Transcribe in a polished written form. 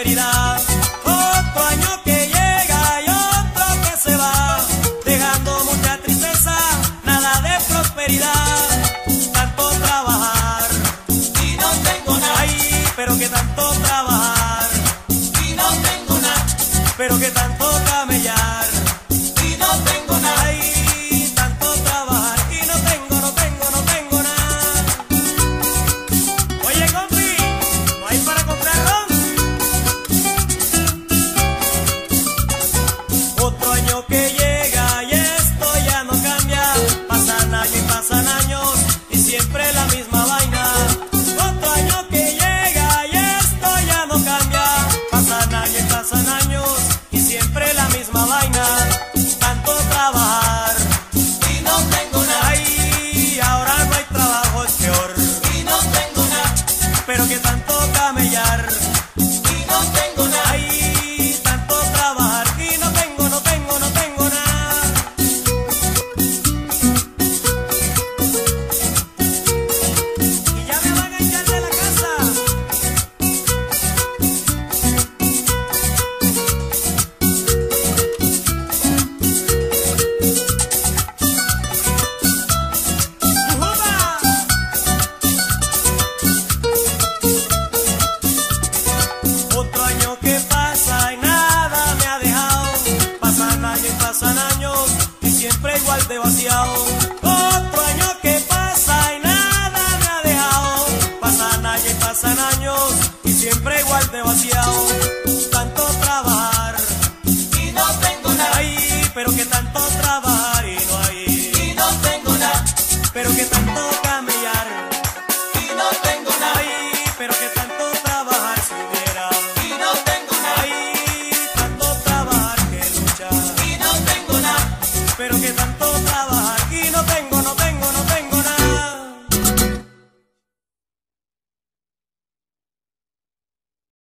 prosperidad. Otro año que llega y otro que se va, dejando mucha tristeza, nada de prosperidad. Tanto trabajar y no tengo nada. ay, pero que tanto trabajar Y no tengo nada. pero que tanto camellar. Y no tengo nada. Ay, tanto trabajar y no tengo nada. Oye, compi, ¿no hay para comprar ron? Otro año que llega y esto ya no cambia. Pasan años y siempre la misma vaina. Otro año que llega y esto ya no cambia. Pasan años y siempre la misma vaina. Tanto trabajar Y no tengo nada. ay, ahora no hay trabajo, es peor. Y no tengo nada. Pero que tanto camellar Y no tengo nada. ay, tanto trabajar y no tengo nada. Y ya me van a echar de la casa. ¡Ujuba! Otro año que pasa y nada me ha dejado. Pasan años y siempre igual de vaciado. Otro año que pasa y nada me ha dejado. Pasan años y siempre igual de vaciado. Tanto trabajar Y no tengo nada. ay, pero que tanto trabajar